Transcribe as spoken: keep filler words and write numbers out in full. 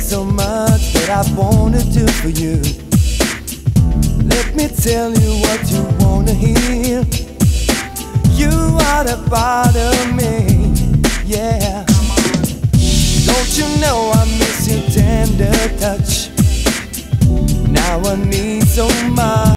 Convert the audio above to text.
so much that I wanna do for you. Let me tell you what you wanna hear. You are the part of me, yeah. Don't you know I miss your tender touch? Now I need so much